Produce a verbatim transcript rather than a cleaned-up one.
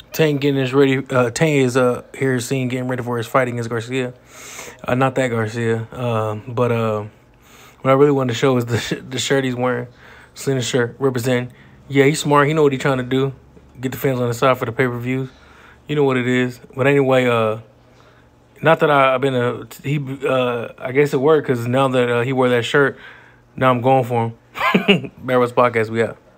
Tank getting his ready. Uh, Tank is uh here seen getting ready for his fight against Garcia. Uh, not that Garcia. Um, but uh, what I really wanted to show is the sh the shirt he's wearing. Selena shirt representing. Yeah, he's smart. He know what he's trying to do. Get the fans on the side for the pay per views. You know what it is. But anyway, uh, not that I, I've been a he. Uh, I guess it worked because now that uh, he wore that shirt, now I'm going for him. Barrels Podcast, we out.